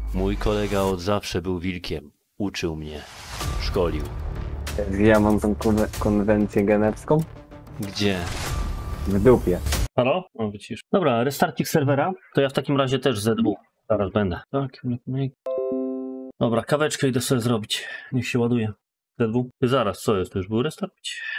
Mój kolega od zawsze był wilkiem. Uczył mnie. Szkolił. Ja mam tą konwencję genewską Gdzie? w dupie. Halo? O, wycisz. Dobra, restarcik serwera. To ja w takim razie też Z2. Zaraz będę. Tak. Dobra, kaweczkę idę sobie zrobić. Niech się ładuje. Z2. Zaraz, co jest? To już był restart?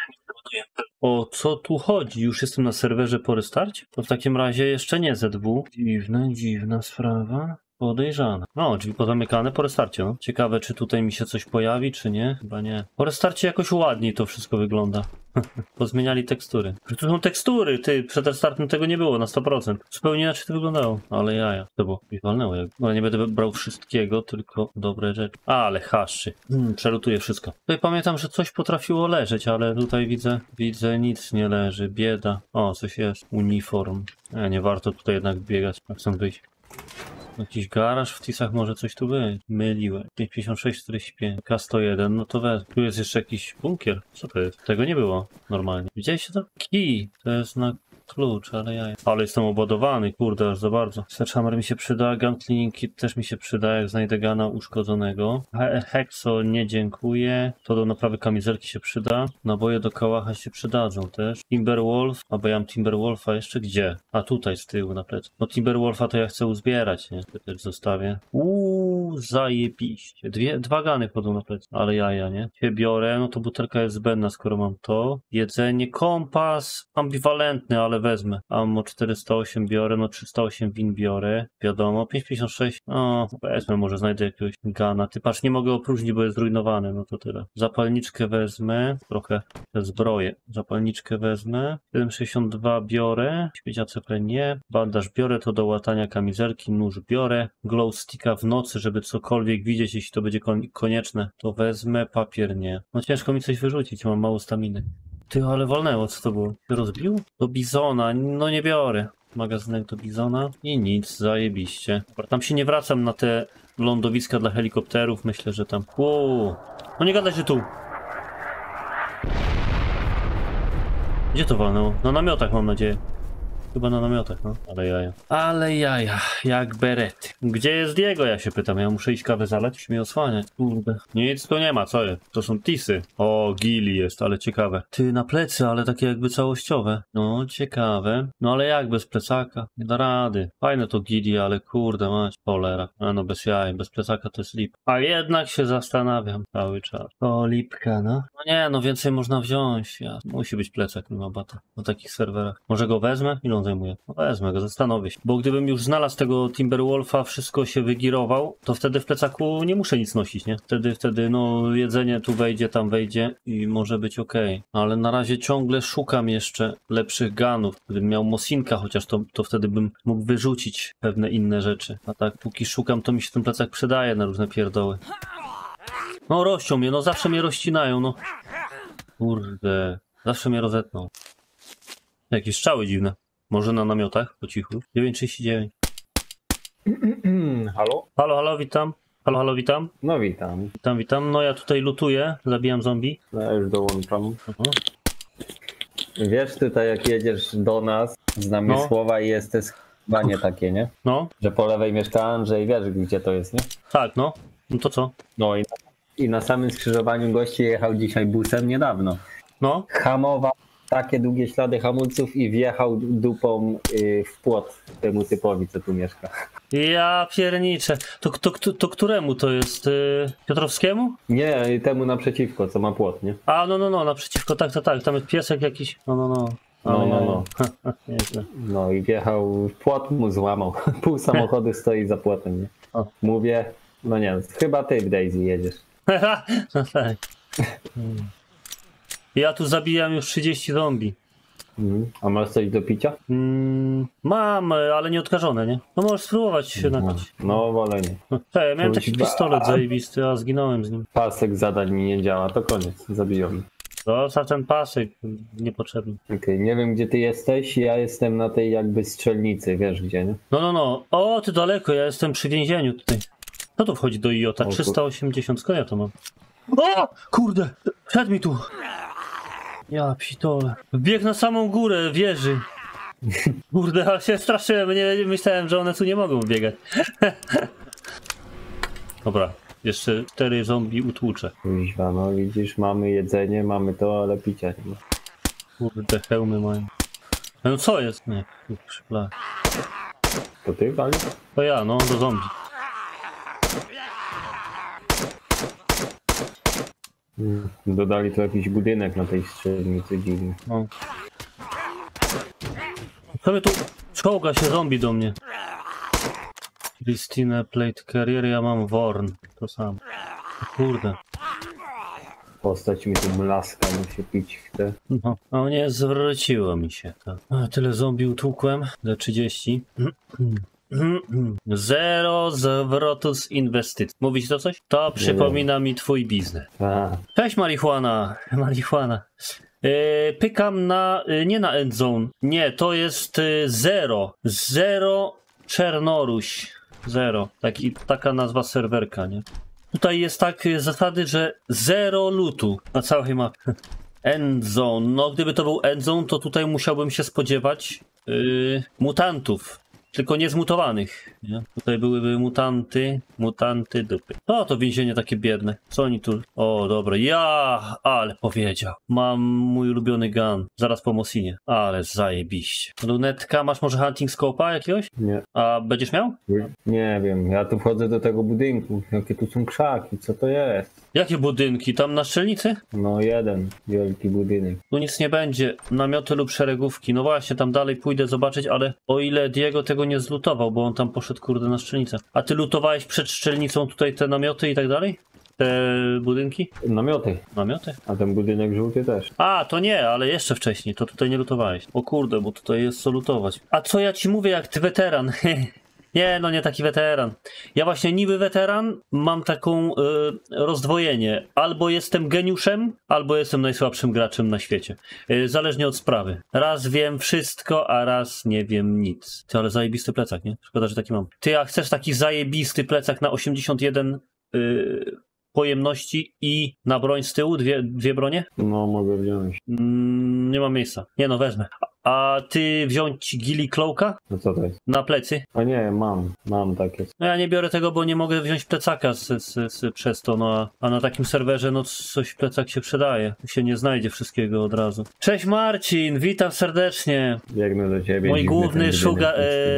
O co tu chodzi? Już jestem na serwerze po restarcie? To w takim razie jeszcze nie Z2. Dziwna sprawa. Podejrzane. No, drzwi pozamykane po restarcie, no. Ciekawe, czy tutaj mi się coś pojawi, czy nie? Chyba nie. Po restarcie jakoś ładniej to wszystko wygląda. Pozmieniali tekstury. To są tekstury, ty, przed restartem tego nie było na 100%. Zupełnie inaczej to wyglądało. Ale jaja. To było mi walnęło. No, nie będę brał wszystkiego, tylko dobre rzeczy. Ale haszczy. Przelutuję wszystko. Tutaj pamiętam, że coś potrafiło leżeć, ale tutaj widzę nic nie leży. Bieda. O, coś jest. Uniform. Nie warto tutaj jednak biegać. Jak chcę wyjść. Jakiś garaż w Tisach może coś tu być. Myliłem. 56, 45, K101, no to weź. Tu jest jeszcze jakiś bunkier. Co to jest? Tego nie było normalnie. Widzieliście to? Key. To jest na klucz, ale ja... Ale jestem obładowany, kurde, aż za bardzo. Sledgehammer mi się przyda, gun cleaning kit też mi się przyda, jak znajdę gana uszkodzonego. Hexo nie dziękuję. To do naprawy kamizelki się przyda. Naboje do kałacha się przydadzą też. Timberwolf, bo ja mam Timberwolfa jeszcze gdzie? A tutaj z tyłu na plecy. No Timberwolfa to ja chcę uzbierać, nie? To też zostawię. Zajebiście. Dwa gany chodzą na plecy. Ale jaja, nie? Się biorę, no to butelka jest zbędna, skoro mam to. Jedzenie, kompas, ambiwalentny, ale wezmę. Ammo 408 biorę, no 308 win biorę. Wiadomo, 556. O, wezmę, może znajdę jakiegoś gana. Ty patrz, nie mogę opróżnić, bo jest zrujnowany, no to tyle. Zapalniczkę wezmę. Trochę te zbroje. Zapalniczkę wezmę. 762 biorę. Śmiecia CP nie. Bandaż biorę, to do łatania kamizelki. Nóż biorę. Glow sticka w nocy, żeby cokolwiek widzieć, jeśli to będzie konieczne. To wezmę. Papier nie. No ciężko mi coś wyrzucić, mam mało staminy. Ty, ale walnęło, co to było? Się rozbił? Do bizona, no nie biorę. Magazynek do bizona i nic, zajebiście. Tam się nie wracam na te lądowiska dla helikopterów, myślę, że tam... Wow. No nie gadaj się tu! Gdzie to walnęło? Na namiotach, mam nadzieję. Chyba na namiotach, no. Ale jaja. Ale jaja, jak berety. Gdzie jest Diego, ja się pytam. Ja muszę iść kawę zalać, już mnie osłaniać. Kurde. Nic tu nie ma, co jest? To są tisy. O, gili jest, ale ciekawe. Ty, na plecy, ale takie jakby całościowe. No, ciekawe. No, ale jak bez plecaka? Nie da rady. Fajne to gili, ale kurde mać, cholera. A no, bez jaj, bez plecaka to jest lip. A jednak się zastanawiam cały czas. O, lipka, no. No nie, no więcej można wziąć. Musi być plecak, nie ma bata. Na takich serwerach. Może go wezmę? Ile on zajmuje? No wezmę go, zastanowię się. Bo gdybym już znalazł tego Timberwolfa, wszystko się wygirował, to wtedy w plecaku nie muszę nic nosić, nie? Wtedy no jedzenie tu wejdzie, tam wejdzie i może być okej. Ale na razie ciągle szukam jeszcze lepszych ganów. Gdybym miał Mosinka chociaż, to wtedy bym mógł wyrzucić pewne inne rzeczy. A tak póki szukam, to mi się ten plecak przydaje na różne pierdoły. No rością mnie, no zawsze mnie rozcinają, no. Kurde, zawsze mnie rozetną. Jakieś strzały dziwne. Może na namiotach, po cichu. 939. Halo? Halo, witam. Halo, witam. No witam. Witam. No ja tutaj lutuję, zabijam zombie. No ja już dołączam. Aha. Wiesz, tutaj jak jedziesz do nas z Namysłowa i jest to składanie takie, nie? No. Że po lewej mieszka Andrzej, wiesz gdzie to jest, nie? Tak, no. No to co? No i na samym skrzyżowaniu gości jechał dzisiaj busem niedawno. No. Hamował takie długie ślady hamulców i wjechał dupą w płot temu typowi, co tu mieszka. Ja pierniczę. To któremu to jest? Piotrowskiemu? Nie, temu naprzeciwko, co ma płot, nie? A, no, naprzeciwko, tak. Tam jest piesek jakiś. No. No. Nieźle. No i wjechał, płot mu złamał. Pół samochodu stoi za płotem, nie? O. Mówię, no nie, chyba ty w Daisy jedziesz. No tak. Ja tu zabijam już 30 zombie. A masz coś do picia? Mam, ale nie odkażone, nie? No możesz spróbować się napić. No wolę nie. Ja miałem taki pistolet zajebisty, a zginąłem z nim. Pasek zadań mi nie działa, to koniec, zabiją mnie. Za ten pasek niepotrzebny. Okej, nie wiem gdzie ty jesteś, ja jestem na tej jakby strzelnicy, wiesz gdzie, nie? No. O, ty daleko, ja jestem przy więzieniu tutaj. Co tu wchodzi do IOTA? 380, skąd ja to mam? O! Kurde! Wszedł mi tu! Ja pitole. Bieg na samą górę wieży. Kurde, ale się straszyłem, nie myślałem, że one tu nie mogą biegać. Dobra, jeszcze 4 zombie utłuczę. Kuźwa, no widzisz, mamy jedzenie, mamy to, ale picia nie ma. Kurde, hełmy mają. No co jest? Nie, przypla. To ty wali? To ja, no, do zombie. Dodali tu jakiś budynek na tej strzelnicy dziwny. No. Sobie tu czołga się zombie do mnie. Christina Plate Carrier, ja mam Worn. To samo. Kurde. Postać mi tu mlaska, mu się pić chce. No nie zwróciło mi się to. A, tyle zombie utłukłem. Za 30. Zero zwrotu z inwestycji. Mówić to coś? To przypomina mi twój biznes. A, Cześć marihuana. Marihuana. Pykam na... nie na endzone. Nie, to jest Zero. Zero Czernoruś. Zero. Taka nazwa serwerka, nie? Tutaj jest tak zasady, że zero lootu na całej mapie. Endzone. No gdyby to był endzone, to tutaj musiałbym się spodziewać mutantów. Tylko niezmutowanych, nie? Tutaj byłyby mutanty dupy. O, to więzienie takie biedne. Co oni tu? O, dobra. Ale powiedział. Mam mój ulubiony gun. Zaraz po Mosinie. Ale zajebiście. Lunetka, masz może hunting scope'a jakiegoś? nie. A będziesz miał? Nie wiem, ja tu wchodzę do tego budynku. Jakie tu są krzaki, co to jest? Jakie budynki? Tam na strzelnicy? No jeden wielki budynek. Tu nic nie będzie. Namioty lub szeregówki. No właśnie, tam dalej pójdę zobaczyć, ale o ile Diego tego nie zlutował, bo on tam poszedł kurde na strzelnicę. A ty lutowałeś przed strzelnicą tutaj te namioty i tak dalej? Te budynki? Namioty. Namioty? A ten budynek żółty też. A, to nie, ale jeszcze wcześniej. To tutaj nie lutowałeś. O kurde, bo tutaj jest co lutować. A co ja ci mówię jak ty weteran? Nie, no nie taki weteran. Ja właśnie niby weteran, mam taką rozdwojenie. Albo jestem geniuszem, albo jestem najsłabszym graczem na świecie. Zależnie od sprawy. Raz wiem wszystko, a raz nie wiem nic. Ty, ale zajebisty plecak, nie? Szkoda, że taki mam. Ty, a chcesz taki zajebisty plecak na 81 pojemności i na broń z tyłu? Dwie bronie? No, mogę wziąć. Nie mam miejsca. Nie no, wezmę. A ty wziąć Gilly Cloaka? No co to jest? Na plecy? A nie, mam takie. No ja nie biorę tego, bo nie mogę wziąć plecaka przez to, no a na takim serwerze no coś plecak się przydaje. Się nie znajdzie wszystkiego od razu. Cześć Marcin, witam serdecznie. Biegnę do ciebie. Mój dziwny główny ten szuga...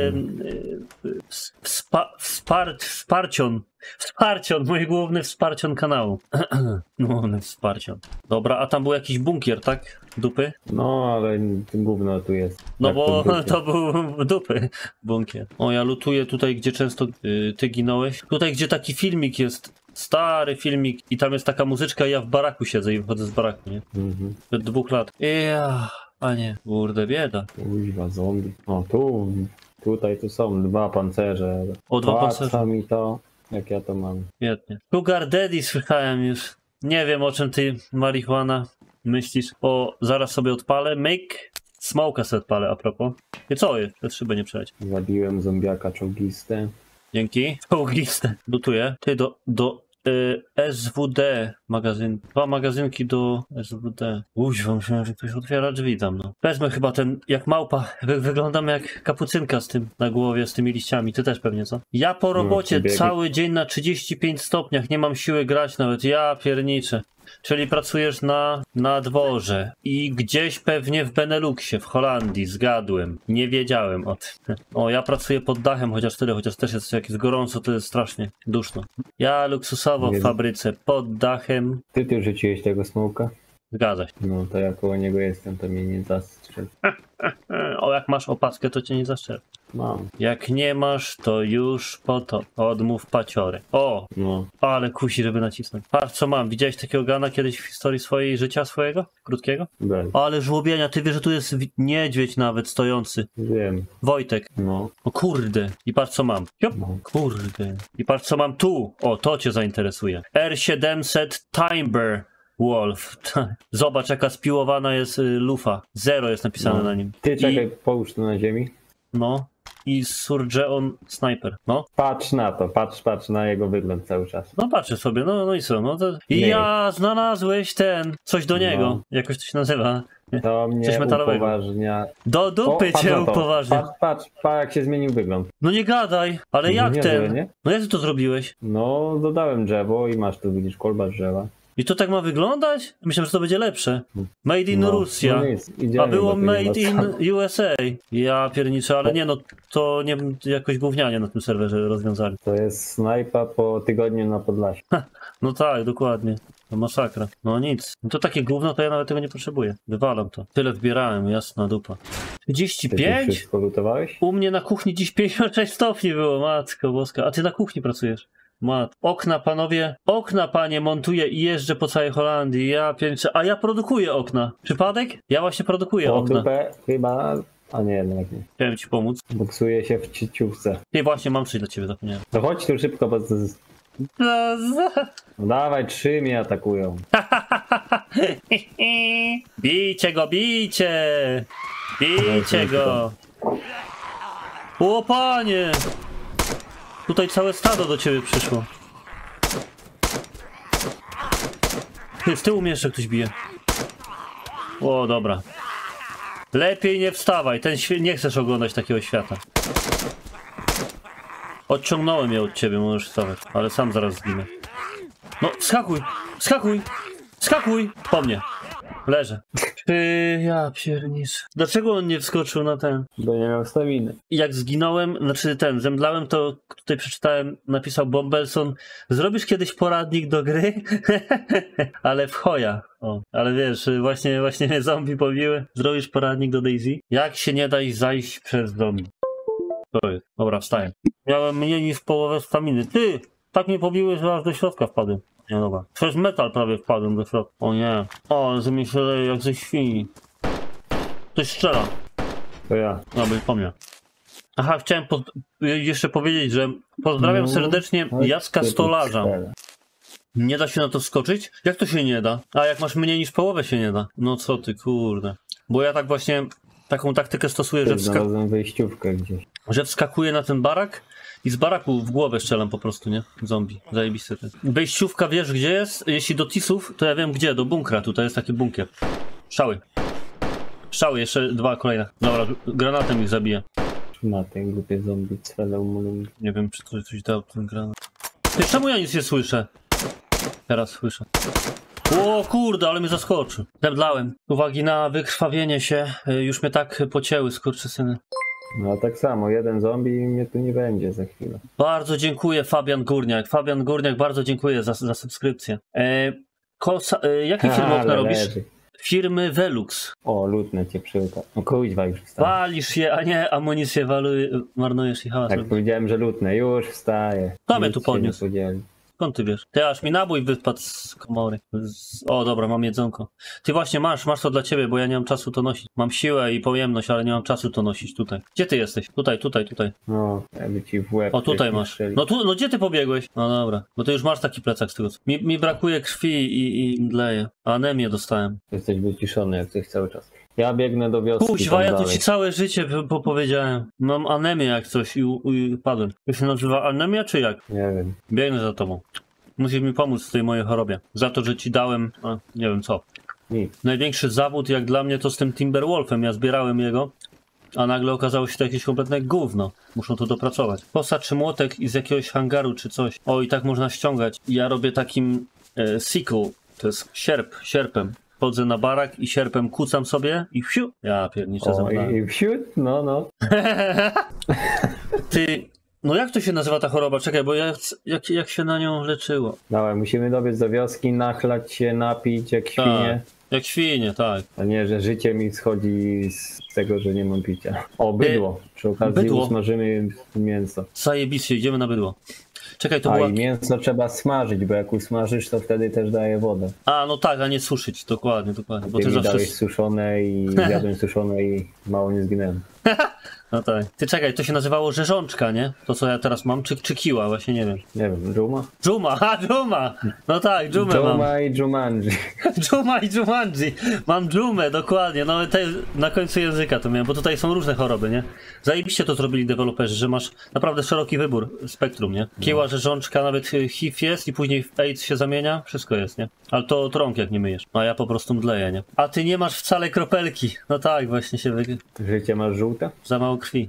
budynek. Wsparcion, mój główny wsparcion kanału. Główny wsparcion. Dobra, a tam był jakiś bunkier, tak? Dupy? No, ale gówno tu jest. No Jak bo to to był dupy bunkier. O, ja lutuję tutaj, gdzie często ty ginąłeś. Tutaj, gdzie taki filmik jest, stary filmik i tam jest taka muzyczka i ja w baraku siedzę i wychodzę z baraku, nie? Mhm. Przed 2 lat. A nie, kurde bieda. Kuźwa, zombie. O, tutaj tu są 2 pancerze. O, 2 pancerze. Czasami to, jak ja to mam. Świetnie. Sugar Daddy słychałem już. Nie wiem, o czym ty, marihuana, myślisz. O, zaraz sobie odpalę. Make smoke'a sobie odpalę, a propos. I co jest? Te szybę nie przeleć. Zabiłem zombiaka czołgistę. Dzięki. Czołgiste. Lutuję. Ty do SWD magazyn. 2 magazynki do SWD. Uźwa, myślałem, że ktoś otwiera drzwi tam, no. Wezmę chyba ten, jak małpa. Wyglądam jak kapucynka z tym na głowie, z tymi liściami. Ty też pewnie, co? Ja po robocie cały dzień na 35 stopniach. Nie mam siły grać nawet. Ja pierniczę. Czyli pracujesz na dworze i gdzieś pewnie w Beneluxie, w Holandii, zgadłem. Nie wiedziałem o tym. O, ja pracuję pod dachem, chociaż też jest jak jest gorąco, to jest strasznie duszno. Ja luksusowo w fabryce, pod dachem. Ty rzuciłeś tego smoka? Zgadza się. No, to ja koło niego jestem, to mnie nie zastrzel. O, jak masz opaskę, to cię nie zaszczep. Mam. Jak nie masz, to już po to. Odmów paciory. O, No. ale kusi, żeby nacisnąć. Patrz, co mam. Widziałeś takiego gana kiedyś w historii swojej życia swojego? Krótkiego? Bez. Ale żłobienia, ty wiesz, że tu jest niedźwiedź nawet stojący. Wiem. Wojtek. No. O kurde. I patrz, co mam. Jop. No. Kurde. I patrz, co mam tu. O, to cię zainteresuje. R700 Timber Wolf. Zobacz, jaka spiłowana jest lufa. 0 jest napisane No. na nim. Ty czekaj, połóż to na ziemi. No. I Surgeon Sniper. No. Patrz na to, patrz na jego wygląd cały czas. No patrzę sobie, no i co? No to... Nie. Ja znalazłeś ten, coś do niego. No. Jakoś to się nazywa. To mnie Coś metalowego. upoważnia. Do dupy patrz cię na to. upoważnia. Patrz, jak się zmienił wygląd. No nie gadaj, ale jak Niezłe, ten? nie? No jak ty to zrobiłeś? No, dodałem drzewo i masz tu, widzisz, kolba drzewa. I to tak ma wyglądać? Myślałem, że to będzie lepsze. Made in Russia. No nic, idziemy, A było bo tu nie ma made in co. USA. Ja pierniczę, ale nie no, to nie jakoś gównianie na tym serwerze rozwiązali. To jest snajpa po tygodniu na Podlasiu. No tak, dokładnie. To masakra. No nic. No to takie gówno, to ja nawet tego nie potrzebuję. Wywalam to. Tyle wbierałem, jasna dupa. Ty 35? wszystko lutowałeś? U mnie na kuchni dziś 56 stopni było, matko boska. A ty na kuchni pracujesz? Okna, panowie, okna, panie, montuję i jeżdżę po całej Holandii. Ja pierniczę, a ja produkuję okna. Przypadek? Ja właśnie produkuję Po okna. dupę chyba... A nie, jednak nie. Chciałem ci pomóc. Boksuje się w cieciówce. Nie, właśnie, mam coś dla ciebie, zapomniałem. To chodź tu szybko, bo... No dawaj, 3 mnie atakują. Bijcie go, bijcie! Bijcie go! O panie! Tutaj całe stado do ciebie przyszło. Ty, z tyłu mnie jeszcze ktoś bije. O, dobra. Lepiej nie wstawaj, nie chcesz oglądać takiego świata. Odciągnąłem je od ciebie, możesz wstawać, ale sam zaraz zginę. No, skakuj! Skakuj! Skakuj! Po mnie. Leżę. Ja pierniczę. Dlaczego on nie wskoczył na ten? Bo nie miał staminy. Jak zginąłem, znaczy zemdlałem, to tutaj przeczytałem, napisał Bombelson, zrobisz kiedyś poradnik do gry? Ale w choja. O, ale wiesz, właśnie mnie zombie pobiły. Zrobisz poradnik do Daisy? Jak się nie daj zajść przez zombie? To jest. Dobra, wstaję. Miałem mniej niż połowę staminy. Ty! Tak mnie pobiły, że aż do środka wpadłem. Nie, dobra. Przez metal prawie wpadłem do środka. O nie. O, że mi się leje jak ze świni. Ktoś strzela. To ja. Dobra, po mnie. Aha, chciałem jeszcze powiedzieć, że pozdrawiam serdecznie Jacka Stolarza. Nie da się na to skoczyć? Jak to się nie da? A jak masz mniej niż połowę się nie da. No co ty, kurde. Bo ja tak właśnie taką taktykę stosuję, Znalazłem wyjściówkę gdzieś. że wskakuję na ten barak i z baraku w głowę strzelam po prostu, nie? Zombie. Zajebisty ten. Wejściówka wiesz gdzie jest? Jeśli do tisów, to ja wiem gdzie. Do bunkra. Tutaj jest taki bunkier. Strzały. Strzały, jeszcze 2 kolejne. Dobra, granatem ich zabiję. Na ten głupie zombie celał mu. Nie wiem, czy to coś dał ten granat. Ty, czemu ja nic nie słyszę? Teraz słyszę. O kurde, ale mnie zaskoczył. Zemdlałem. Uwagi na wykrwawienie się. Już mnie tak pocięły, skurczysyny. No tak samo, jeden zombie i mnie tu nie będzie za chwilę. Bardzo dziękuję, Fabian Górniak. Fabian Górniak, bardzo dziękuję za subskrypcję. Jakie firmy okna robisz? Leży. Firmy Velux. O, lutnę cię przyłka. O kuźwa, już wstaję. Walisz je, a nie amunicję marnujesz i hałas. Tak powiedziałem, że lutnę, już wstaję. Kto mnie Nic tu się podniósł? nie podzieli. Skąd ty wiesz? Ty, aż mi nabój wypadł z komory. O, dobra, mam jedzonko. Ty właśnie masz to dla ciebie, bo ja nie mam czasu to nosić. Mam siłę i pojemność, ale nie mam czasu to nosić tutaj. Gdzie ty jesteś? Tutaj. No, jakby ci w łeb. O, tutaj ktoś masz. strzeli. No gdzie ty pobiegłeś? No dobra, bo ty już masz taki plecak z tego. Mi brakuje krwi i mdleję. Anemię dostałem. Jesteś wyciszony jak coś cały czas. Ja biegnę do wioski. Kuźwa, tam ja tu dalej. ci całe życie powiedziałem. Mam anemię jak coś i padłem. To się nazywa anemia czy jak? Nie wiem. Biegnę za tobą. Musisz mi pomóc w tej mojej chorobie. Za to, że ci dałem, nie wiem co. Nic. Największy zawód jak dla mnie to z tym Timberwolfem. Ja zbierałem jego, a nagle okazało się to jakieś kompletne gówno. Muszą to dopracować. Kosa czy młotek i z jakiegoś hangaru czy coś. O, i tak można ściągać. Ja robię takim sickle. To jest sierpem. Chodzę na barak i sierpem kucam sobie i wsiu. Ja pierniczę O, zamknąłem. i wsiód? No. Ty, no jak to się nazywa ta choroba? Czekaj, bo jak się na nią leczyło? Dawaj, musimy dobiec do wioski, nachlać się, napić jak świnie. Jak świnie, tak. A nie, że życie mi schodzi z tego, że nie mam picia. O, bydło. Przy okazji Bydło. usmażymy mięso. Zajebiście, idziemy na bydło. Czekaj, to A była... i mięso trzeba smażyć, bo jak usmażysz, to wtedy też daje wodę. A, no tak, a nie suszyć, dokładnie. Bo Ty ty mi zawsze... dałeś suszone i zjadłem suszone i mało nie zginęłem. No tak. Ty czekaj, to się nazywało rzeżączka, nie? To co ja teraz mam, czy kiła, właśnie nie wiem. Nie wiem, Dżuma? Dżuma, Dżuma! No tak, Dżumę mam. Dżuma i Dżumanji. Dżuma i Dżumanji. Mam Dżumę, dokładnie. No na końcu języka to miałem, bo tutaj są różne choroby, nie? Zajebiście to zrobili deweloperzy, że masz naprawdę szeroki wybór, spektrum, nie? Kiła, rzeżączka, nawet HIV jest i później w AIDS się zamienia, wszystko jest, nie? Ale to od rąk jak nie myjesz. A ja po prostu mdleję, nie? A ty nie masz wcale kropelki. No tak, właśnie się Życie masz żółte? Za mało krwi.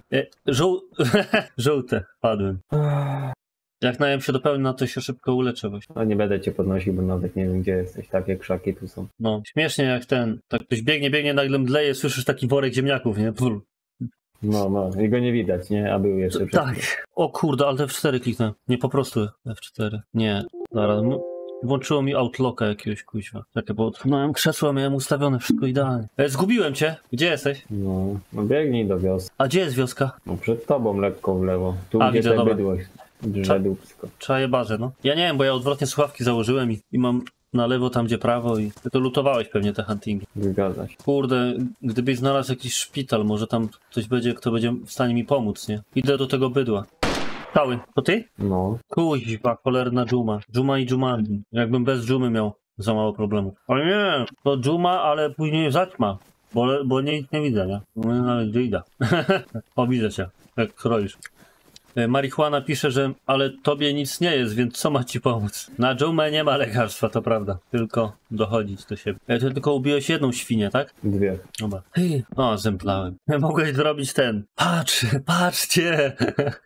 Żółte, padłem. Jak najem się dopełni, no to się szybko uleczę właśnie. No nie będę cię podnosił, bo nawet nie wiem gdzie jesteś. Takie krzaki tu są. No, śmiesznie jak tak ktoś biegnie, nagle mdleje, słyszysz taki worek ziemniaków, nie? Pul. No. I go nie widać, nie? A był jeszcze przed tym. Tak. O kurde, ale F4 kliknę. Nie, po prostu F4. Nie. Zaraz. Włączyło mi Outlooka jakiegoś kuźwa. Czekaj, bo odsunąłem krzesło, miałem ustawione wszystko idealnie. Zgubiłem cię. Gdzie jesteś? No biegnij do wioski. A gdzie jest wioska? No przed tobą lekko w lewo. Tu A, gdzie widzę, te dobra. bydło drze dupsko. Trzeba je bazę, no. Ja nie wiem, bo ja odwrotnie słuchawki założyłem i mam na lewo tam, gdzie prawo i ty to lutowałeś pewnie te huntingi. Zgadza się. Kurde, gdybyś znalazł jakiś szpital, może tam ktoś będzie, kto będzie w stanie mi pomóc, nie? Idę do tego bydła. Cały. To ty? No. Kuźwa, cholerna Dżuma. Dżuma i Dżumanji. Jakbym bez Dżumy miał za mało problemów. Ale nie, to Dżuma, ale później zaćma. Bo nic nie widzę, nie? No, nawet gdzie idę. O, widzę cię, jak kroisz. Marihuana pisze, że ale tobie nic nie jest, więc co ma ci pomóc? Na Dżumę nie ma lekarstwa, to prawda. Tylko dochodzić do siebie. Ty tylko ubiłeś jedną świnię, tak? 2. Dobra. O, zemplałem. Mogłeś zrobić ten. Patrzcie!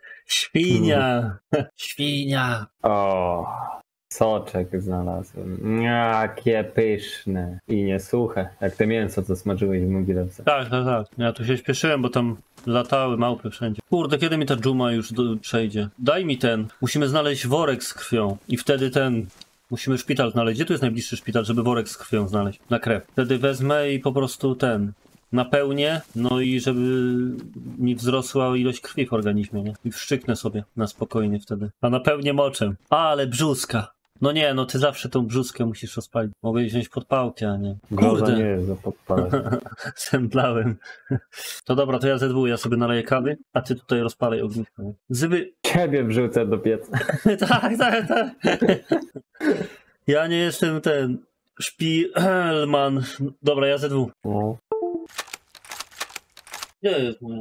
Świnia! Świnia! O, soczek znalazłem. Jakie pyszne. I nie suche. Jak te mięso, co smażyłeś w mogielce. Tak. Ja tu się śpieszyłem, bo tam latały małpy wszędzie. Kurde, kiedy mi ta dżuma już przejdzie? Daj mi ten. Musimy znaleźć worek z krwią. I wtedy musimy szpital znaleźć. Gdzie tu jest najbliższy szpital, żeby worek z krwią znaleźć? Na krew. Wtedy wezmę i po prostu napełnię, no i żeby mi wzrosła ilość krwi w organizmie, nie? I wszczyknę sobie na spokojnie wtedy. A napełnię moczem. Ale brzuska. No nie, no ty zawsze tą brzuskę musisz rozpalić. Mogę wziąć podpałkę, a nie. Kurde. Nie jest za podpalać. Zemdlałem. To dobra, to ja ze dwóch, ja sobie naleję kawy, a ty tutaj rozpalaj ognisko. Nie? Ciebie wrzucę do pieca. tak. Ja nie jestem ten szpielman. Dobra, ja ze dwóch. No. Gdzie jest moja?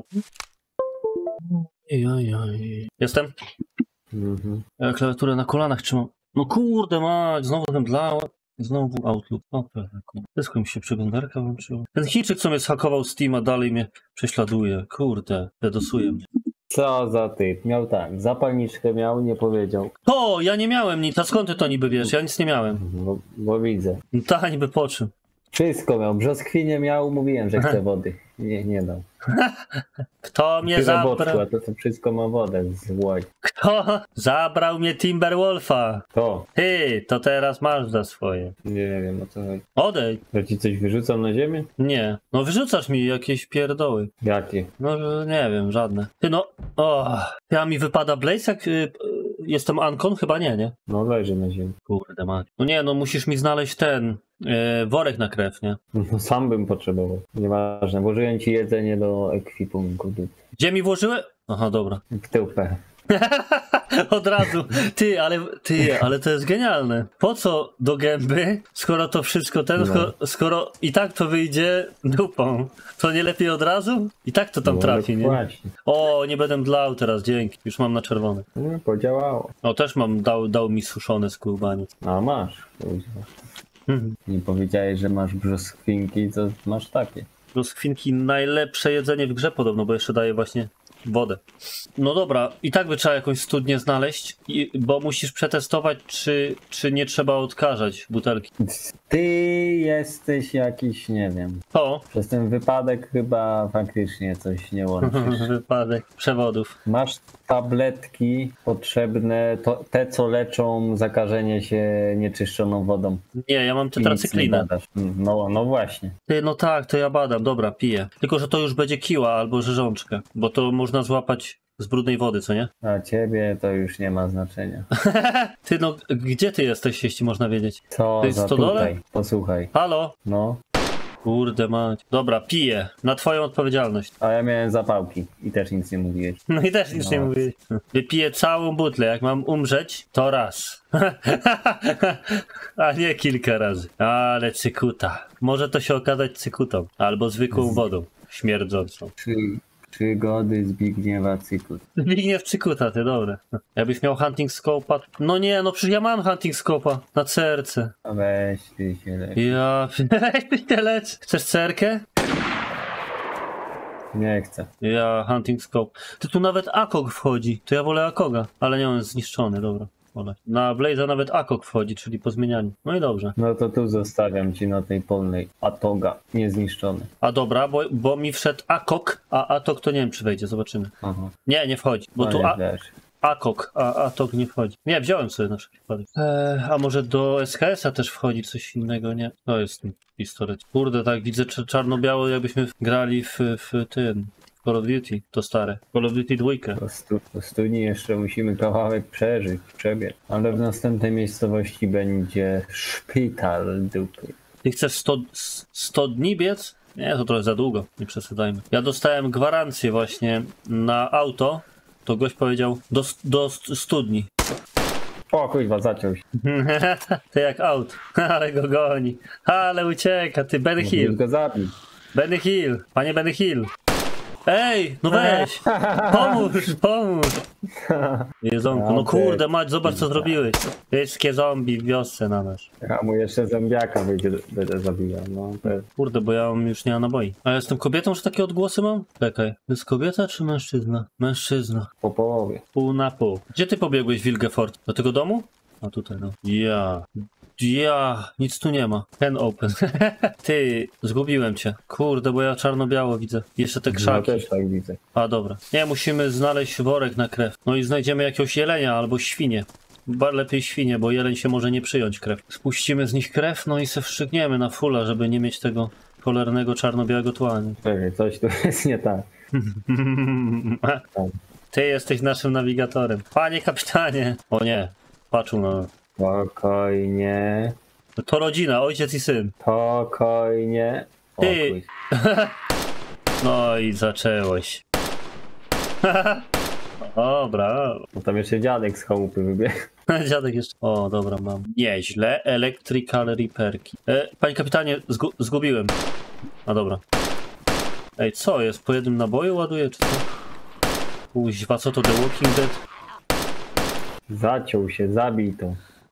Jestem? Mhm. Ja klawiaturę na kolanach trzymam. No kurde mać, znowu zemdlałem. Znowu Outlook. O, wszystko mi się przeglądarka włączyła. Ten Chińczyk, co mnie zhakował Steama, dalej mnie prześladuje. Kurde, pedosuje mnie. Co za typ? Miał tak, zapalniczkę miał, nie powiedział. O, ja nie miałem nic, a skąd ty to niby wiesz? Ja nic nie miałem. Bo widzę. Ta niby po czym? Wszystko miał, brzoskwinię miał, mówiłem, że chce wody. Nie dał. Kto mnie zabrał? To wszystko ma wodę z Łodzi. Kto zabrał mnie Timberwolfa? To. Ty, to teraz masz za swoje. Nie wiem o co chodzi. Odejdź. Ja ci coś wyrzucam na ziemię? Nie. No wyrzucasz mi jakieś pierdoły. Jakie? No nie wiem, żadne. Ty no, ja mi wypada Blaze jak jestem Ankon? Chyba nie? No leży na ziemi. Kurde mać. No nie, no musisz mi znaleźć worek na krew, nie? No sam bym potrzebował. Nieważne, włożyłem ci jedzenie do ekwipunku. Gdzie mi włożyłem? Aha, dobra. W tyłpę. Od razu. Ale to jest genialne. Po co do gęby, skoro to wszystko skoro i tak to wyjdzie dupą, to nie lepiej od razu? I tak to tam trafi, nie? Właśnie. O, nie będę mdlał teraz, dzięki. Już mam na czerwone. No, podziałało. O, też dał mi suszone skubaniec. A masz. Nie powiedziałeś, że masz brzoskwinki, to masz takie. Brzoskwinki najlepsze jedzenie w grze podobno, bo jeszcze daje właśnie wodę. No dobra, i tak by trzeba jakąś studnię znaleźć, bo musisz przetestować, czy nie trzeba odkażać butelki. Ty jesteś jakiś, nie wiem. O! Przez ten wypadek chyba faktycznie coś nie łączysz. Wypadek przewodów. Masz tabletki potrzebne, te co leczą zakażenie się nieczyszczoną wodą. Nie, ja mam tetracyklinę. No właśnie. Ty, no tak, to ja badam, dobra, piję. Tylko, że to już będzie kiła albo rzeżączkę, bo to można złapać z brudnej wody, co nie? A ciebie to już nie ma znaczenia. Ty, no, gdzie ty jesteś, jeśli można wiedzieć? Co Ty za stodole? tutaj? Posłuchaj. Halo? No. Kurde mać. Dobra, piję. Na twoją odpowiedzialność. A ja miałem zapałki i też nic nie mówiłeś. No i też nic nie mówię. Wypiję całą butlę. Jak mam umrzeć, to raz. A nie kilka razy. Ale cykuta. Może to się okazać cykutą. Albo zwykłą wodą. Śmierdzącą. Przygody Zbigniewa Cykut. Zbigniew Cykuta, ty dobre. Jakbyś miał hunting scope'a. No nie, no przecież ja mam hunting scope'a. Na cerce. A weź ty się lecz. Ja... Ty się lecz. Chcesz cerkę? Nie chcę. Ja hunting scope. Ty tu nawet AKOG wchodzi. To ja wolę AKOGa. Ale nie, on jest zniszczony, dobra. Wolę. Na Blaze'a nawet AKOG wchodzi, czyli po zmienianiu. No i dobrze. No to tu zostawiam ci na tej polnej Atoga. Niezniszczony. A dobra, bo mi wszedł AKOG, a ATOG to nie wiem czy wejdzie, zobaczymy. Aha. Nie wchodzi, bo No tu nie też. AKOG, a ATOG nie wchodzi. Nie, wziąłem sobie na wszelki wypadek. A może do SKS-a też wchodzi coś innego, nie? To jest ten pistolet. Kurde, tak widzę czarno-biało, jakbyśmy grali w tym... Call of Duty, to stare. Call of Duty 2. Po studni jeszcze musimy kawałek przebiec. Ale w następnej miejscowości będzie szpital dupy. Ty chcesz 100 dni biec? Nie, to trochę za długo, nie przesadzajmy. Ja dostałem gwarancję właśnie na auto, to gość powiedział do 100 dni. O kurwa, zaciął się. Ty jak aut, ale go goni, ale ucieka, ty Benny Hill. Go zabił. Benny Hill, panie Benny Hill. Ej, no weź, pomóż. Jedzonku, no kurde mać, zobacz co zrobiłeś. Wszystkie zombie w wiosce na nas. Ja mu jeszcze zombiaka będę zabijał, no. Kurde, bo ja już nie mam naboi. A ja jestem kobietą, że takie odgłosy mam? Czekaj, to jest kobieta czy mężczyzna? Mężczyzna. Po połowie. Pół na pół. Gdzie ty pobiegłeś, Wilgefort? Do tego domu? A tutaj no. Nic tu nie ma. Ten open. Ty, zgubiłem cię. Kurde, bo ja czarno-biało widzę. Jeszcze te Ja krzaki. też tak widzę. A dobra. Nie, musimy znaleźć worek na krew. No i znajdziemy jakiegoś jelenia albo świnię. Lepiej świnie, bo jeleń się może nie przyjąć krew. Spuścimy z nich krew, no i se wszczygniemy na fulla, żeby nie mieć tego cholernego czarno-białego tła. Czekaj, coś tu jest nie tak. Ty jesteś naszym nawigatorem. Panie kapitanie! O nie, patrzył na nas. Spokojnie. To rodzina, ojciec i syn. Spokojnie. O, Ty. chuj. No i zaczęłoś. Dobra. No tam jeszcze dziadek z chałupy wybiegł. Dziadek jeszcze. O, dobra, mam. Nieźle. Electrical repairki. Panie kapitanie, zgubiłem. A dobra. Ej, co jest? Po jednym naboju ładuję, czy co? Kuźwa, co to The Walking Dead? Zaciął się, zabij to.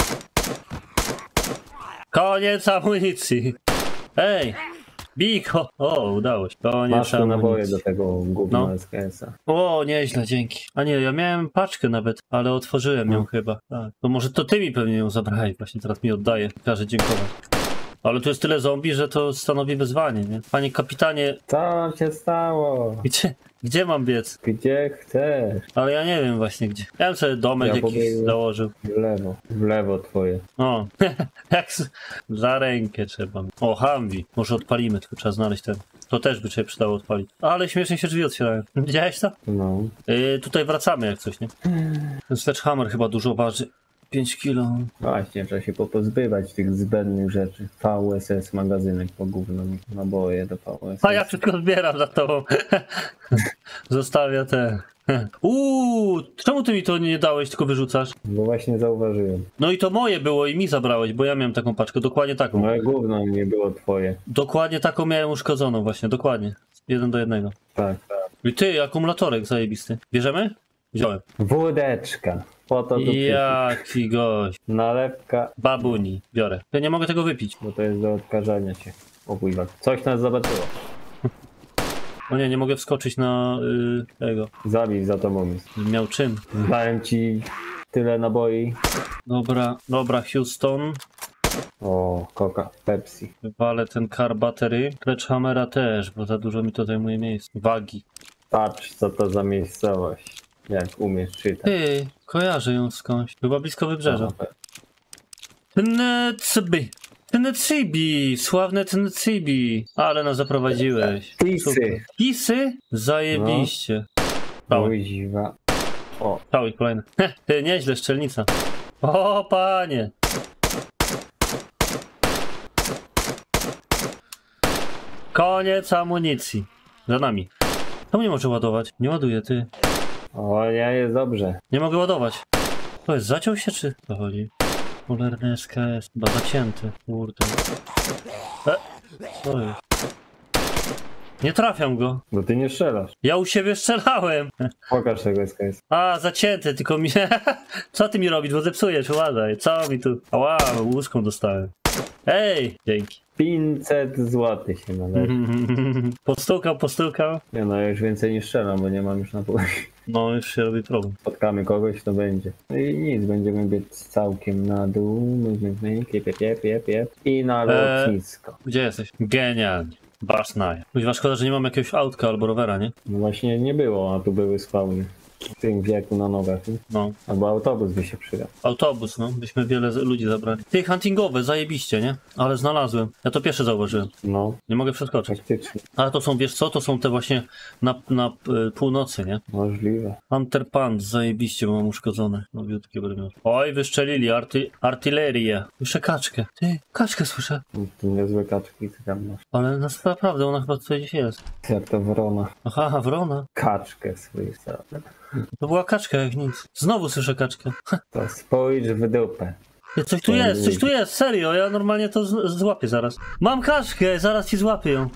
Koniec amunicji. Ej, Biko. O, udało się. Koniec Masz tu naboje amunicji. do tego gówna No. SKS-a. O, nieźle, dzięki. A nie, ja miałem paczkę nawet, ale otworzyłem ją chyba. Tak. To może to ty mi pewnie ją zabrałeś, właśnie teraz mi oddaję. Każę dziękować. Ale tu jest tyle zombie, że to stanowi wyzwanie, nie? Panie kapitanie, Co się stało? gdzie mam biec? Gdzie chcesz? Ale ja nie wiem właśnie gdzie. Ja bym sobie domek Ja jakiś pobiegłem. założył. W lewo twoje. O, jak za rękę trzeba. O, Humvee. Może odpalimy, tylko trzeba znaleźć ten. To też by się przydało odpalić. Ale śmiesznie się drzwi otwierają. Widziałeś to? No. Tutaj wracamy jak coś, nie? Ten Sledgehammer chyba dużo waży. 5 kilo. Właśnie, trzeba się popozbywać tych zbędnych rzeczy. VSS magazynek po gówno, naboje do VSS. A ja wszystko zbieram za tobą. Zostawię te. Czemu ty mi to nie dałeś, tylko wyrzucasz? Bo właśnie zauważyłem. No i to moje było i mi zabrałeś, bo ja miałem taką paczkę, dokładnie taką. Moje gówno nie było twoje. Dokładnie taką miałem uszkodzoną właśnie, dokładnie. 1 do 1. Tak, tak. I ty, akumulatorek zajebisty. Bierzemy? Wziąłem. Wódeczka. Po to tu Jaki gość. nalewka, Babuni. Biorę. Ja nie mogę tego wypić. bo to jest do odkażania się. O kurwa. Coś nas zobaczyło. O nie, nie mogę wskoczyć na tego. Zabij za to moment. Miał czym. Dałem ci tyle naboi. Dobra, Houston. O, Coca, Pepsi. Wywalę ten car battery. Sledgehammera też, bo za dużo mi to zajmuje miejsca. Wagi. Patrz, co to za miejscowość. Jak umiesz czytać. Ty, kojarzę ją skądś. Chyba blisko wybrzeża. O, Tennessee, sławne Tennessee. Ale nas zaprowadziłeś. Tisy. Super. Tisy? Zajebiście. Kuźwa. O, Cały kolejny. Ty, nieźle, szczelnica. O, panie. Koniec amunicji. Za nami. Czemu nie może ładować? Nie ładuje, ty. O, ja jest dobrze. Nie mogę ładować. To jest, zaciął się, czy to chodzi? Cholerny SKS. Chyba zacięty. Kurde. Co jest? Nie trafiam go. Bo ty nie strzelasz. Ja u siebie strzelałem. Pokaż tego SKS. A, zacięty, tylko mi... Co ty mi robisz, bo zepsujesz, uważaj. Co mi tu... Ała, łuską dostałem. Ej, dzięki. 500 zł się należy. Postukał. Nie no, ja już więcej nie strzelam, bo nie mam już naboi. No, już się robi problem. Spotkamy kogoś, to będzie. No i nic, będziemy biec całkiem na dół. Piep. I na lotnisko. Gdzie jesteś? Genialnie. Basnaja. Kuźwa, szkoda, że nie mam jakiegoś autka albo rowera, nie? No właśnie nie było, a tu były spawny. W tym wieku na nogach. Nie? No. Albo autobus by się przydał. Autobus, no. Byśmy wiele ludzi zabrali. Ty, huntingowe, zajebiście, nie? Ale znalazłem. Ja to pierwszy zauważyłem. No, Nie mogę przeskoczyć. faktycznie. Ale to są, wiesz co? To są te właśnie na północy, nie? Możliwe. Hunter Pants, zajebiście, bo mam uszkodzone. Nowiutkie będę miał. Oj, wyszczelili artylerię. Słyszę kaczkę. Ty, kaczkę słyszę. Tu niezłe kaczki ty tam masz. Ale naprawdę, ona chyba tutaj gdzieś jest. Jak to wrona. Aha, wrona. Kaczkę słyszę. To była kaczka jak nic. Znowu słyszę kaczkę. To spójrz w dupę. Coś tu jest, serio, ja normalnie to złapię zaraz. Mam kaczkę, zaraz ci złapię ją.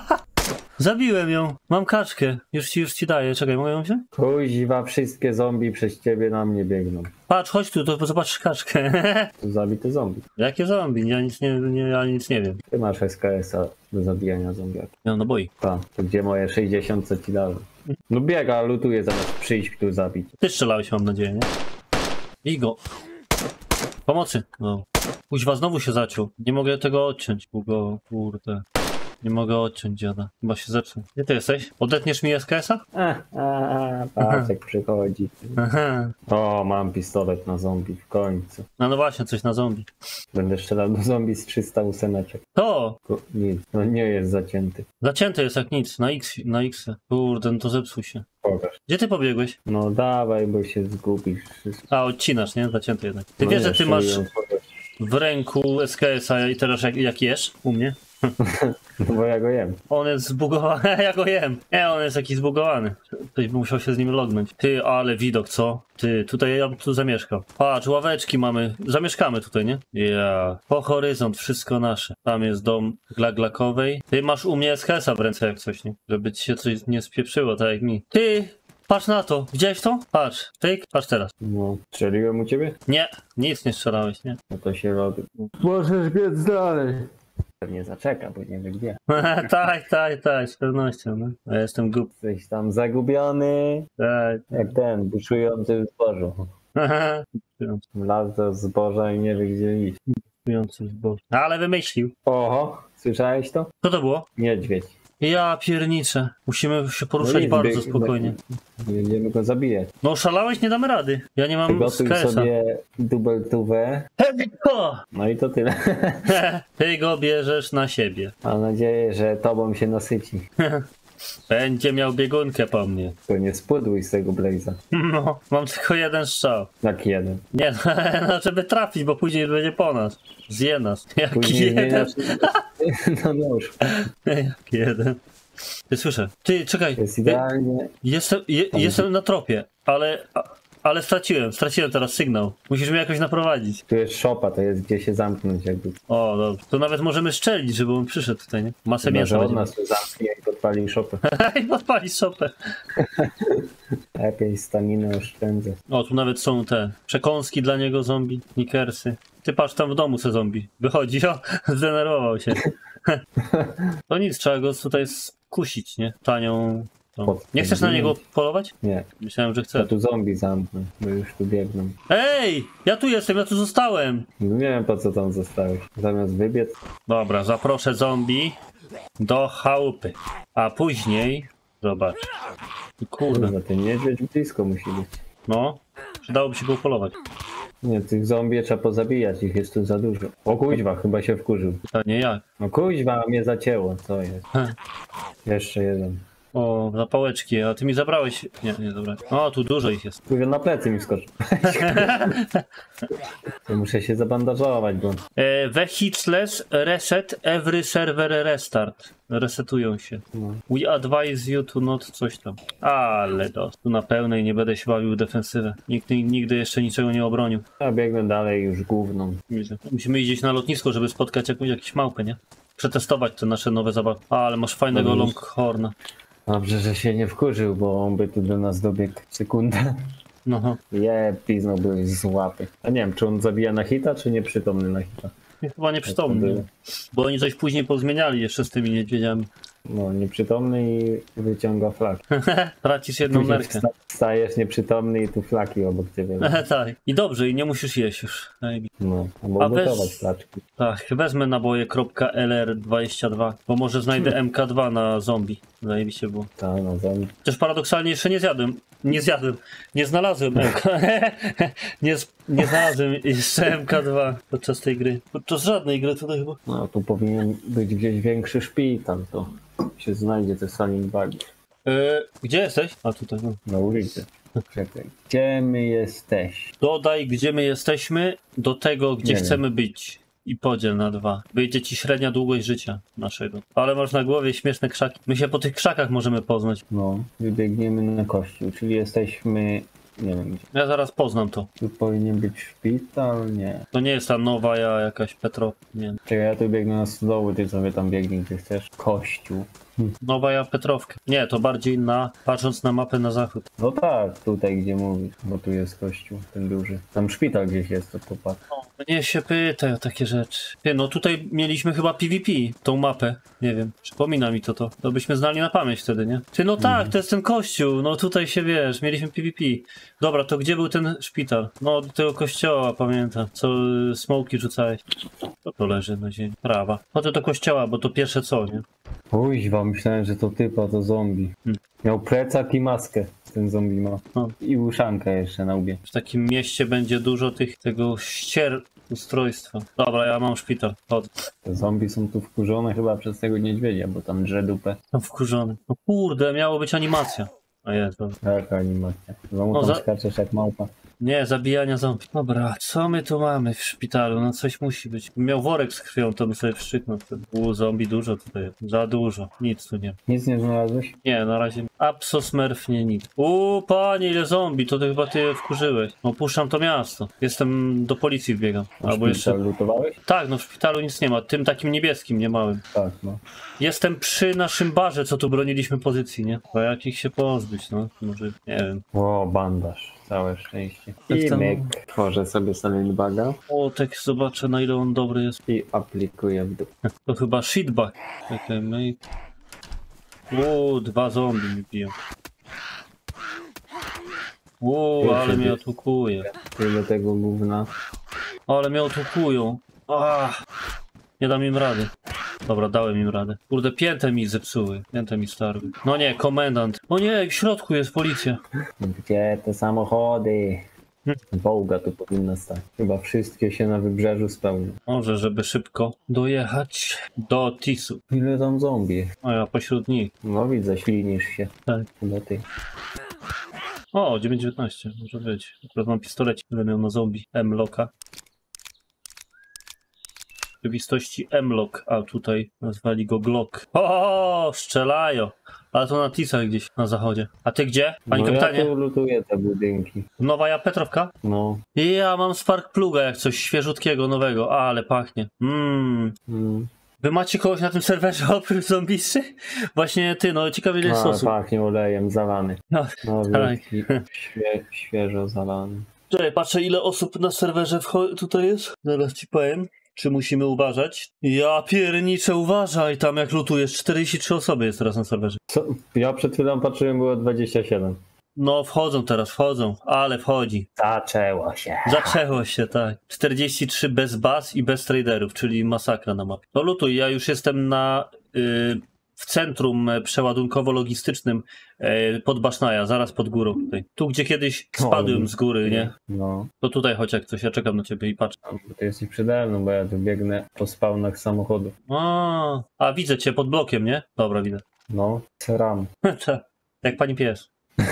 Zabiłem ją, mam kaczkę. Już ci daję, czekaj, mogę ją wziąć? Kuźwa, wszystkie zombie przez ciebie na mnie biegną. Patrz, chodź tu, to zobaczysz kaczkę. Tu zabity zombie. Jakie zombie? Ja nic nie wiem. Ty masz SKS-a do zabijania zombiaki. Ja mam naboi. Tak, to gdzie moje 60 co ci dałem? No biega, lutuje zamiast przyjść tu zabić. Ty strzelałeś, mam nadzieję, nie? Igo. Pomocy. No. Kuźwa, znowu się zaciął. Nie mogę tego odciąć. Długo, kurde. Nie mogę odciąć dziada. Chyba się zepsuł. Gdzie ty jesteś? Odetniesz mi SKS-a? Patrz jak przychodzi. Aha. O, mam pistolet na zombie w końcu. No właśnie, coś na zombie. Będę strzelał do zombie z 308. To! Nic, no nie jest zacięty. Zacięty jest jak nic, na X. Kurde, no to zepsuł się. Pokaż. Gdzie ty pobiegłeś? No dawaj, bo się zgubisz. A, odcinasz, nie? Zacięty jednak. Ty No wiesz, że jeszcze ty masz ją pokaż. w ręku SKS-a i teraz jak jesz u mnie? No bo ja go jem. On jest zbugowany, ja go jem. Nie, on jest jakiś zbugowany. Ktoś by musiał się z nim lognąć. Ty, ale widok, co? Ty, tutaj ja bym tu zamieszkał. Patrz, ławeczki mamy. Zamieszkamy tutaj, nie? Ja. Po horyzont, wszystko nasze. Tam jest dom glaglakowej. Ty masz u mnie SKS-a w ręce jak coś, nie? Żeby ci się coś nie spieprzyło, tak jak mi. Ty! Patrz na to. Widziałeś to? Patrz. Tyk, patrz teraz. No, strzeliłem u ciebie? Nie, nic nie strzelałeś, nie? No to się robi. Możesz biec dalej. Pewnie zaczeka, bo nie wie gdzie. tak, z pewnością, no. Ja jestem głupi. Jesteś tam zagubiony. Tak. Jak ten, buszujący w zbożu. Las do zboża i nie wie gdzie iść. Buszujący zboż. Ale wymyślił. Oho, słyszałeś to? Co to było? Niedźwiedź. Ja pierniczę. Musimy się poruszać nic, bardzo spokojnie. Będziemy go zabijać. No szalałeś, nie damy rady. Ja nie mam Przygotuj SKS-a. sobie dubeltówę. Tylko! No i to tyle. Ty go bierzesz na siebie. Mam nadzieję, że tobą się nasyci. Będzie miał biegunkę po mnie. To nie spudłuj z tego Blaze'a. No, mam tylko jeden strzał. Jak jeden. Nie, no żeby trafić, bo później będzie po nas. Zje nas. Jak Później jeden. zmieniasz... No nóż. Jak jeden. Ty słyszę. Ty, czekaj. Jest idealnie. Jestem na tropie, ale straciłem teraz sygnał. Musisz mnie jakoś naprowadzić. Tu jest szopa, to jest gdzie się zamknąć jakby. O, dobrze. To nawet możemy strzelić, żeby on przyszedł tutaj, nie? Masę Chyba, mięsa że od będzie. nas tu zamknie i podpali szopę. I podpalić sopę. Lepiej staminę oszczędzę. O, tu nawet są te przekąski dla niego zombie, nikersy. Ty patrz tam w domu se zombie. Wychodzi, o, zdenerwował się. To nic, trzeba go tutaj skusić, nie? Tanią... tą. Nie chcesz na niego polować? Nie, Myślałem, że ja chcesz. tu zombie zamknę, bo już tu biegną. Ej! Ja tu jestem, ja tu zostałem! Nie wiem po co tam zostałeś. Zamiast wybiec, Dobra, zaproszę zombie do chałupy. A później... Zobacz. Kurde. kurwa, ten niedźwiedź blisko musi być. No, przydałoby się go upolować. Nie, tych zombie trzeba pozabijać, ich jest tu za dużo. O kuźwa, chyba się wkurzył. Pytanie jak? No kuźwa, mnie zacięło, co jest? Jeszcze jeden. O, zapałeczki, a ty mi zabrałeś. Nie zabrałeś. O, tu dużo ich jest. Tylko na plecy mi skoczył. To muszę się zabandażować, bo... Vehicles reset every server restart. Resetują się. No. We advise you to not coś tam. Ale tu na pełnej nie będę się bawił w defensywę. Nikt nigdy jeszcze niczego nie obronił. Ja biegnę dalej już główną. Widzę. Musimy iść na lotnisko, żeby spotkać jakieś małpy, nie? Przetestować te nasze nowe zabawy. Ale masz fajnego Dobrze. Longhorna. Dobrze, że się nie wkurzył, bo on by tu do nas dobiegł w sekundę. No. Piznąłby z łapy. A nie wiem, czy on zabija na hita, czy nieprzytomny na hita. Chyba nieprzytomny. Bo oni coś później pozmieniali jeszcze z tymi niedźwiedziami. No, nieprzytomny i wyciąga flaki. Tracisz jedną Później nerkę. Stajesz nieprzytomny i tu flaki obok ciebie. Tak. I dobrze, i nie musisz jeść już. No, albo A weź- gotować flaczki. Tak, wezmę naboje.lr22, bo może znajdę MK2 na zombie. Zajebiście było. Ta, no, zombie. Też paradoksalnie jeszcze nie zjadłem. Nie znalazłem MK. nie znalazłem jeszcze MK2 podczas tej gry. Podczas żadnej gry tutaj chyba. No, tu powinien być gdzieś większy szpital, to się znajdzie te saling bagi. Gdzie jesteś? A tutaj. No. Na ulicy. Czekaj. Gdzie my jesteś? Dodaj, gdzie my jesteśmy, do tego, gdzie Nie chcemy być. I podziel na 2. Wyjdzie ci średnia długość życia naszego. Ale masz na głowie śmieszne krzaki. My się po tych krzakach możemy poznać. No, wybiegniemy na kościół, czyli jesteśmy... Nie wiem gdzie. Ja zaraz poznam to. Tu powinien być szpital? Nie. To nie jest ta nowa jakaś Petro. Nie. Czekaj, ja tu biegnę na stodoły, ty sobie tam biegnij, gdzie chcesz. Kościół. Nowa Petrowka. Nie, to bardziej patrząc na mapę na zachód. No tak, tutaj gdzie mówisz, bo tu jest kościół, ten duży. Tam szpital gdzieś jest, to popatrz. Nie się pytaj o takie rzeczy. Ty, no tutaj mieliśmy chyba PvP, tą mapę. Nie wiem, przypomina mi to. To byśmy znali na pamięć wtedy, nie? Ty, no tak, to jest ten kościół. No tutaj się wiesz, mieliśmy PvP. Dobra, to gdzie był ten szpital? No do tego kościoła, pamiętam. Co smoki rzucałeś. To leży na ziemi. Prawa. Chodzę do kościoła, bo to pierwsze co, nie? Kuźwa, myślałem, że to typa, to zombie. Miał plecak i maskę, ten zombie ma. No. I uszankę jeszcze na łbie. W takim mieście będzie dużo tego ustrojstwa. Dobra, ja mam szpital. Chodzę. Te zombie są tu wkurzone chyba przez tego niedźwiedzia, bo tam drze dupę. Tam wkurzony. No kurde, miało być animacja. A jest, dobra. Jaka animacja. Znowu No, tam skaczesz jak małpa. Nie, zabijania zombie. Dobra, co my tu mamy w szpitalu? No coś musi być. Miał worek z krwią, to by sobie wszczyknął wtedy. Zombie dużo tutaj jest. Za dużo. Nic tu nie. Nic nie znalazłeś? Nie, na razie. Apsosmerf nie nic. Panie, ile zombie, to chyba ty wkurzyłeś. Opuszczam to miasto. Do policji wbiegam. Albo jeszcze... Lutowałeś? Tak, no w szpitalu nic nie ma. Tym takim niebieskim, nie małym. Tak, no. Jestem przy naszym barze, co tu broniliśmy pozycji, nie? A jakich się pozbyć, no? Może, nie wiem. O, bandaż. Całe szczęście. Tak I tam- myk. Tworzę sobie salinbaga O, tak zobaczę, na ile on dobry jest. i aplikuję w dół. To chyba shitbag. Czekaj, mate. 2 zombie mi biją. Ale mnie atakuje. Tyle tego gówna. Ale mnie atakują. Nie dam im rady. Dobra, dałem im radę. Kurde, piętę mi zepsuły. Piętę mi starły. No nie, komendant. O nie, w środku jest policja. Gdzie te samochody? Wołga tu powinna stać. Chyba wszystkie się na wybrzeżu spełnią. Może, żeby szybko dojechać do Tisu. Ile tam zombie jest? A ja pośród nich. No widzę, ślinisz się. Tak. Do ty. O, 9,19. Może być. Akurat mam pistolet, który miał na zombie. M-Locka. W rzeczywistości M-Lock, a tutaj nazwali go Glock. O, strzelają. Ale to na Tisach gdzieś na zachodzie. A ty gdzie, panie No kapitanie? ja tu lutuję te budynki. Nowa Petrowka? No. Ja mam Spark Pluga jak coś świeżutkiego, nowego. Ale pachnie. Wy macie kogoś na tym serwerze oprócz zombiszy? Właśnie ty, no ciekawie ile jest osób. Pachnie olejem zalany. No, No tak. wielki, świeżo zalany. Czekaj, patrzę ile osób na serwerze tutaj jest. Zaraz ci powiem, czy musimy uważać. Ja pierniczę, uważaj tam jak lutujesz. 43 osoby jest teraz na serwerze. Co? Ja przed chwilą patrzyłem, było 27. No wchodzą, ale wchodzi. Zaczęło się, tak. 43 bez baz i bez traderów, czyli masakra na mapie. No lutuj, ja już jestem w centrum przeładunkowo-logistycznym pod Basznaja, zaraz pod górą tutaj. Tu, gdzie kiedyś spadłem z góry, nie? No. To tutaj chodź jak coś, ja czekam na ciebie i patrzę. Bo ty jesteś przede mną, bo ja tu biegnę po spawnach samochodów. A widzę cię pod blokiem, nie? Dobra, widzę. No, seram. Jak pani pies.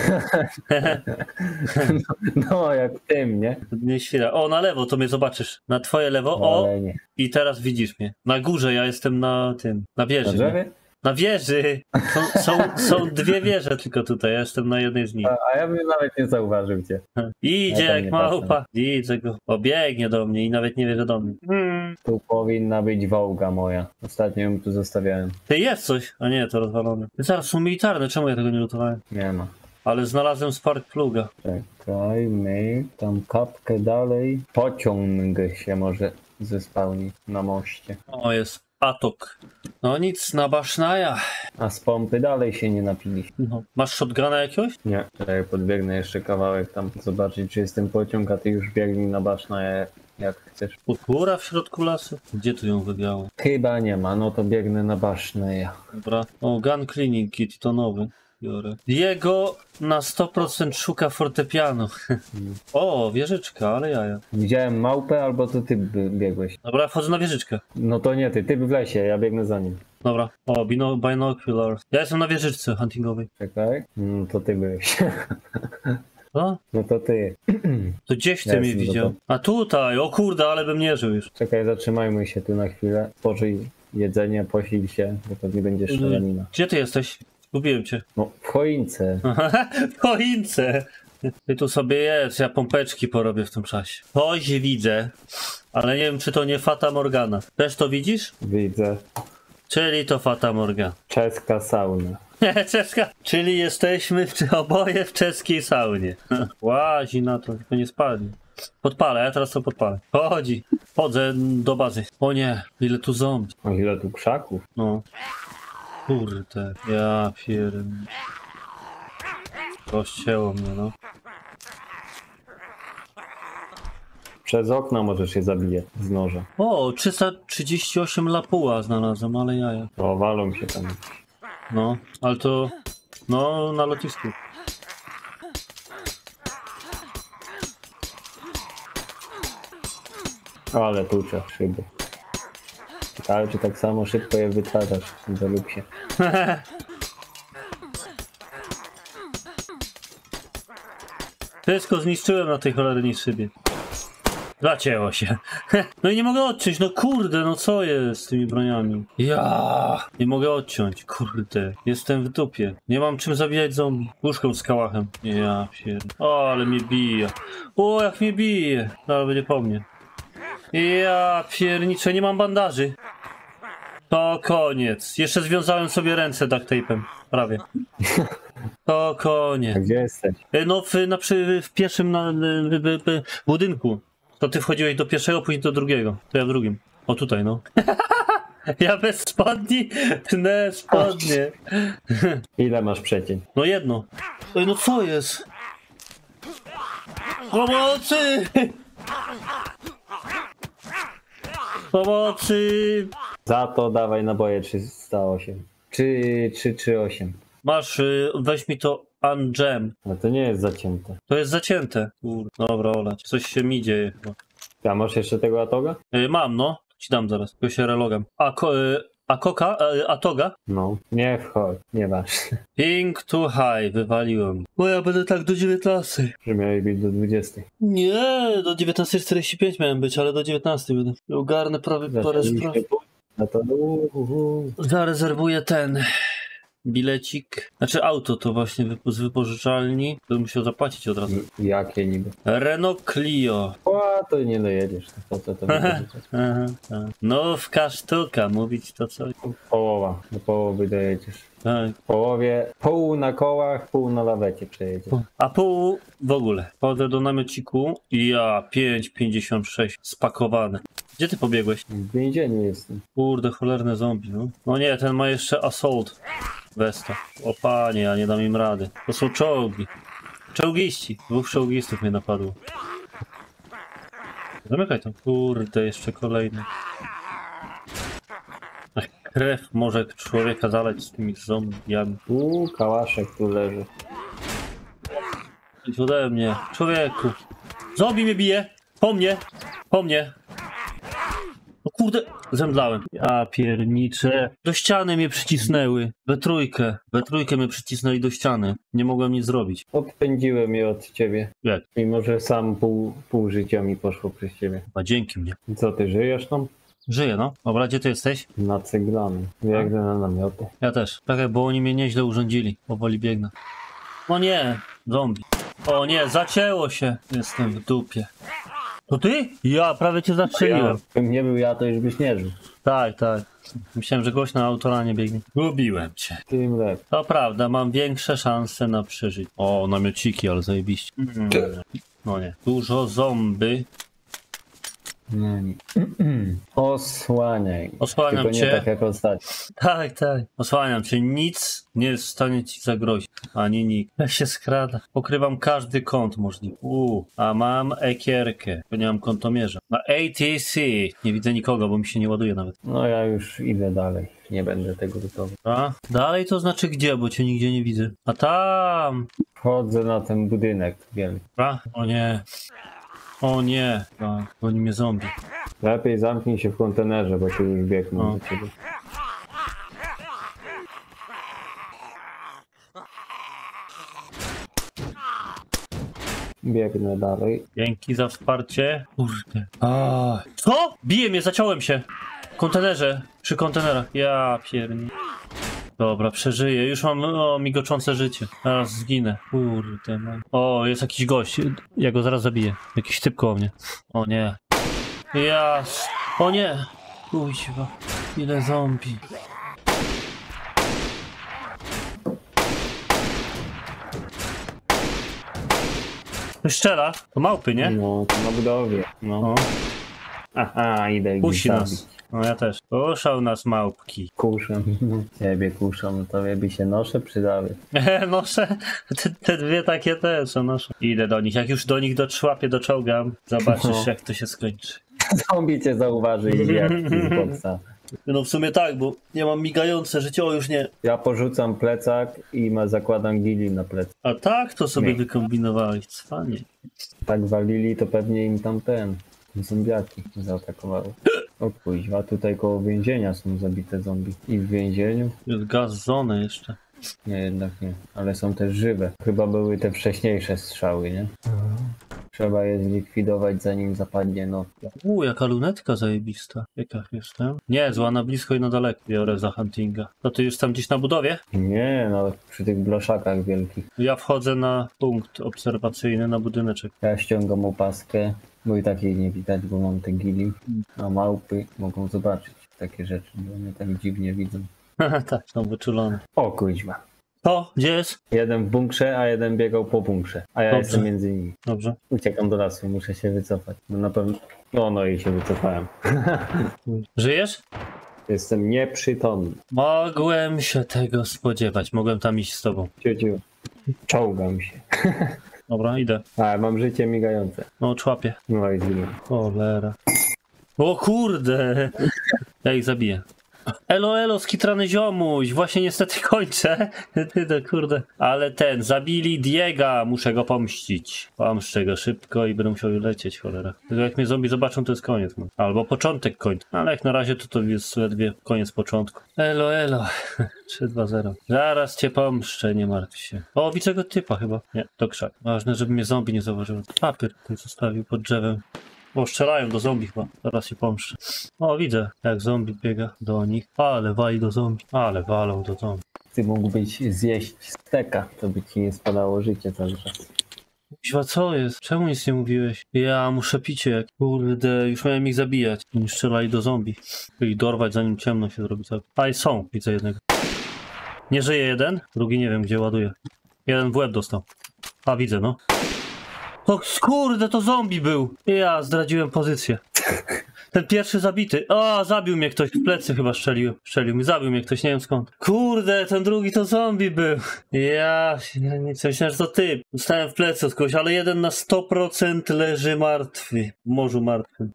No, jak w tym, nie? Nie świra. O, na lewo, to mnie zobaczysz. Na twoje lewo, o, Ale nie. i teraz widzisz mnie. Na górze, ja jestem na tym, na Na wieży. Nie? drzewie? Na wieży! Są dwie wieże tylko tutaj, ja jestem na jednej z nich. A ja bym nawet nie zauważył cię. Idzie Ja tam jak nie małpa. Widzę go. Obiegnie do mnie i nawet nie wie, że do mnie. Tu powinna być wołga moja. Ostatnio ją tu zostawiałem. Ty, jest coś! A nie, to rozwalone. Zaraz, są militarne, czemu ja tego nie lutowałem? Nie ma. Ale znalazłem spark pluga. Czekaj, my tam kapkę dalej. Pociąg się może zespałni na moście. O, jest atok. No nic, na basznaja. A z pompy dalej się nie napiliśmy. No. Masz shotguna jakiegoś? Nie, czekaj, podbiegnę jeszcze kawałek tam zobaczyć, czy jest ten pociąg, a ty już biegnij na baszna jak chcesz. Góra w środku lasu? Gdzie tu ją wygrało? Chyba nie ma, no to biegnę na basznę ja. Dobra. O, gun cleaning kit, to nowy. Biorę. Diego na 100% szuka fortepianu. O, wieżyczka, ale jaja. Widziałem małpę, albo to ty biegłeś. Dobra, wchodzę na wieżyczkę. No to nie ty w lesie, ja biegnę za nim. Dobra. O, binocular. Ja jestem na wieżyczce huntingowej. Czekaj, to ty byłeś. O? No to ty. To gdzieś ty Ja mnie jestem widział. za to. A tutaj, o kurde, ale bym nie żył już. Czekaj, zatrzymajmy się tu na chwilę. Spożyj jedzenie, posil się, bo pewnie będzie strzelanina. Gdzie ty jesteś? Zgubiłem cię. No, w choince. W choince! Ty tu sobie jest, ja pompeczki porobię w tym czasie. Coś widzę, ale nie wiem, czy to nie Fata Morgana. Też to widzisz? Widzę. Czyli to Fata Morgana. Czeska sauna. Czeska. Czyli jesteśmy oboje w czeskiej saunie. Łazi na to, tylko nie spadnie. Podpalę, ja teraz to podpalę. Chodzi. Chodzę do bazy. O nie, ile tu zombie. O ile tu krzaków. No. Kurde, ja pierdolę. Rozcięło mnie, no. Przez okno możesz się zabije z noża. O, 338 lapuła znalazłem, ale jaja. O, walą się tam. No, ale to... No, na lotnisku. Ale tłucze szyby. Ale czy tak samo szybko je wytwarzasz za luksie? Wszystko zniszczyłem na tej cholernej szybie. Zacięło się. No i nie mogę odciąć, no kurde, no co jest z tymi broniami? Ja nie mogę odciąć, kurde. Jestem w dupie. Nie mam czym zabijać zombie. Łóżką z kałachem. Ja pierdolę. O, ale mnie bije. O, jak mnie bije. No, będzie po mnie. Ja pierniczę, nie mam bandaży. To koniec. Jeszcze związałem sobie ręce duct tape'em. Prawie. To A koniec. gdzie jesteś? No w pierwszym budynku. To ty wchodziłeś do pierwszego, później do drugiego. To ja w drugim. O tutaj, no. Ja bez spodni tnę spodnie. Ile masz przecień? No jedno. Ej, no co jest? Pomocy! Pomocy! Za to dawaj naboje 308. Czy 338. Masz, weź mi to Ungem. No to nie jest zacięte. To jest zacięte. Dobra, olać. Coś się mi dzieje chyba. A masz jeszcze tego atoga? Mam, no. Ci dam zaraz. Tylko się relogam. Atoga? No. Nie wchodź, nie masz. Ping too high. Wywaliłem. Bo ja będę tak do 19. Że miałeś być do 20. Nie, do 19:45 miałem być, ale do 19 będę. Ogarnę parę spraw. No to Zarezerwuję ten bilecik. Znaczy auto to właśnie z wypożyczalni. To bym musiał zapłacić od razu. Jakie niby? Renault Clio. O, to nie dojedziesz. Po co to wypożyczać? Aha. Nówka sztuka, mówić to coś. Połowa. Do połowy dojedziesz. Tak. W połowie pół na kołach, pół na lawecie przejedziesz. A pół w ogóle. Chodzę do namiociku i ja 5,56 spakowane. Gdzie ty pobiegłeś? W więzieniu jestem. Kurde, cholerne zombie, no. No nie, ten ma jeszcze assault Vesta. O panie, ja nie dam im rady. To są czołgi. Czołgiści. 2 czołgistów mnie napadło. Zamykaj to. Kurde, jeszcze kolejny. Ach, krew może człowieka zalać z tymi zombiami. Kałaszek tu leży. Idź ode mnie. Człowieku. Zombie mnie bije. Po mnie. Po mnie. No kurde, zemdlałem. Ja pierniczę. Do ściany mnie przycisnęły. We trójkę mnie przycisnęli do ściany. Nie mogłem nic zrobić. Odpędziłem je od ciebie. Jak? Mimo, że sam pół życia mi poszło przez ciebie. A dzięki mnie. Co, ty żyjesz tam? Żyję, no. Dobra, gdzie ty jesteś? Na ceglany. Biegnę na namioty. Ja też. Czekaj, bo oni mnie nieźle urządzili. Powoli biegnę. O nie, zombie. O nie, zacięło się. Jestem w dupie. To ty? Ja prawie cię zastrzeliłem. Gdybym nie był ja, to już byś nie żył. Tak, tak. Myślałem, że gość na autora nie biegnie. Lubiłem cię. Tym lepiej. To prawda, mam większe szanse na przeżycie. O, namiociki, ale zajebiście. No nie. Dużo zombie. Nie. Osłaniaj. Osłaniam Tylko cię. nie tak jak ostatnio. Tak, tak. Osłaniam cię. Nic nie jest w stanie ci zagrozić. Ani nikt. Jak się skrada. Pokrywam każdy kąt możliwy. A mam ekierkę. Bo nie mam kątomierza. Na ATC. Nie widzę nikogo, bo mi się nie ładuje nawet. No ja już idę dalej. Nie będę tego gotowy. A? Dalej to znaczy gdzie? Bo cię nigdzie nie widzę. A tam! Wchodzę na ten budynek wielki. A? O nie. O nie. A, goni mnie zombie. Lepiej zamknij się w kontenerze, bo tu już biegną O. do ciebie. Biegnę dalej. Dzięki za wsparcie. Kurde. Co? Bije mnie, zaciąłem się. W kontenerze. Przy kontenerach. Ja pierdolę. Dobra, przeżyję. Już mam migoczące życie. Zaraz zginę. Kurde. Man. O, jest jakiś gość. Ja go zaraz zabiję. Jakiś typ koło mnie. O nie. O nie. Kuźwa. Ile zombie. Strzela. To małpy, nie? No, to na budowie. No. O. Aha, idę Kusi gdzieś nas. zabić. No ja też. Kuszał nas małpki. Kuszą. Ciebie kuszą, tobie by się nosze przydały. Noszę. Te dwie takie też noszę. Idę do nich. Jak już do nich dotrzłapię, doczołgam. Zobaczysz, jak to się skończy. Zombie cię zauważy i jak z boksa. No w sumie tak, bo nie mam migające życie. O, już nie. Ja porzucam plecak i zakładam gili na plecak. A tak to sobie Nie. wykombinowałeś. Cwanie. Tak walili, to pewnie im tam zombiaki zaatakowały. O kuźwa, tutaj koło więzienia są zabite zombie. I w więzieniu? Jest gaz zony jeszcze. Nie, jednak nie. Ale są też żywe. Chyba były te wcześniejsze strzały, nie? Trzeba je zlikwidować, zanim zapadnie noc. Jaka lunetka zajebista. Jaka jestem? Nie, zła na blisko i na daleko. Biorę za huntinga. To ty już tam gdzieś na budowie? Nie, no przy tych blaszakach wielkich. Ja wchodzę na punkt obserwacyjny na budyneczek. Ja ściągam opaskę, bo i tak jej nie widać, bo mam te gili. A małpy mogą zobaczyć takie rzeczy, bo mnie tak dziwnie widzą. Tak, są wyczulone. O kuźwa. To, gdzie jest? Jeden w bunkrze, a jeden biegał po bunkrze. A ja Dobrze. jestem między nimi. Dobrze. Uciekam do lasu, muszę się wycofać. Bo na pewno... No i się wycofałem. Żyjesz? Jestem nieprzytomny. Mogłem się tego spodziewać. Mogłem tam iść z tobą. Ciociu, czołgam się. Dobra, idę. A, mam życie migające. No, człapię. No i zginę. Cholera. O kurde! Ja ich zabiję. Elo, skitrany ziomuś. Właśnie niestety kończę. Ty to kurde. Ale zabili Diega. Muszę go pomścić. Pomszczę go szybko i będę musiał lecieć, cholera. Tylko jak mnie zombie zobaczą, to jest koniec. No. Albo początek końca. Ale jak na razie to jest ledwie koniec początku. Elo. 3-2-0. Zaraz cię pomszczę, nie martw się. O, widzę go typa chyba. Nie, to krzak. Ważne, żeby mnie zombie nie zauważył. Papier tutaj zostawił pod drzewem. O, strzelają do zombie chyba. Zaraz się pomszczę. O, widzę, jak zombie biega do nich. Ale wali do zombie. Ale walą do zombie. Ty mógłbyś zjeść steka, to by ci nie spadało życie cały czas. Kuźwa, co jest? Czemu nic nie mówiłeś? Ja muszę picie jak... Kurde, już miałem ich zabijać. Oni strzelali do zombie. I dorwać, zanim ciemno się zrobi. A i są, widzę jednego. Nie żyje jeden, drugi nie wiem gdzie ładuje. Jeden w łeb dostał. A, widzę, no. To kurde, to zombie był. Ja zdradziłem pozycję. Ten pierwszy zabity. O, zabił mnie ktoś. W plecy chyba strzelił mi. Zabił mnie ktoś, nie wiem skąd. Kurde, ten drugi to zombie był. Ja nic, myślałem, że to ty. Dostałem w plecy od kogoś, ale jeden na 100% leży martwy. W morzu martwym.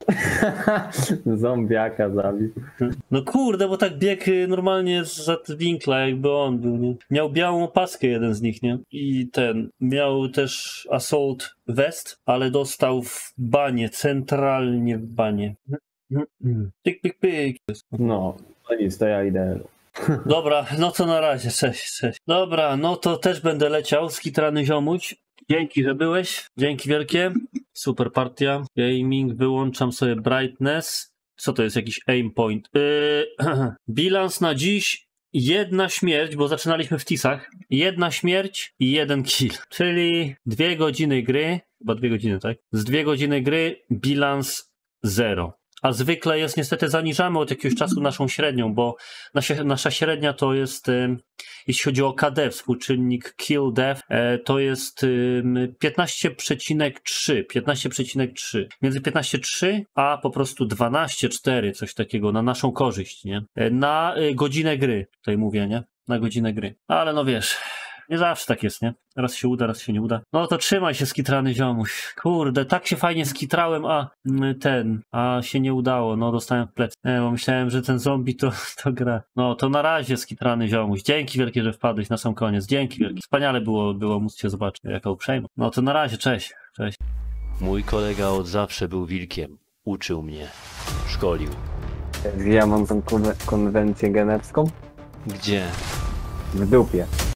Zombiaka zabił. No kurde, bo tak biegł normalnie z winkla, jakby on był, nie? Miał białą opaskę jeden z nich, nie? I miał też assault vest, ale dostał w banie, centralnie w banie. Pyk, pyk, pyk. No nic, to ja idę. Dobra, no to na razie, cześć. Dobra, no to też będę leciał, skitrany ziomuś. Dzięki, że byłeś, dzięki wielkie. Super partia. Gaming, wyłączam sobie brightness. Co to jest, jakiś aim point? Bilans na dziś, 1 śmierć, bo zaczynaliśmy w tisach. 1 śmierć i 1 kill. Czyli 2 godziny gry, chyba 2 godziny, tak? Z 2 godziny gry bilans 0. A zwykle jest, niestety zaniżamy od jakiegoś czasu naszą średnią, bo nasza średnia to jest, jeśli chodzi o KD, współczynnik kill death, to jest 15,3. Między 15,3 a po prostu 12,4, coś takiego na naszą korzyść, nie? Na godzinę gry, tutaj mówię, nie? Na godzinę gry. Ale no wiesz, nie zawsze tak jest, nie? Raz się uda, raz się nie uda. No to trzymaj się, skitrany ziomuś. Kurde, tak się fajnie skitrałem, a się nie udało. No dostałem w plecy. Bo myślałem, że ten zombie to gra. No to na razie, skitrany ziomuś. Dzięki wielkie, że wpadłeś na sam koniec. Dzięki wielkie. Wspaniale było móc cię zobaczyć. Jaka uprzejmość. No to na razie, cześć. Cześć. Mój kolega od zawsze był wilkiem. Uczył mnie. Szkolił. Ja mam tą konwencję genewską Gdzie? w dupie.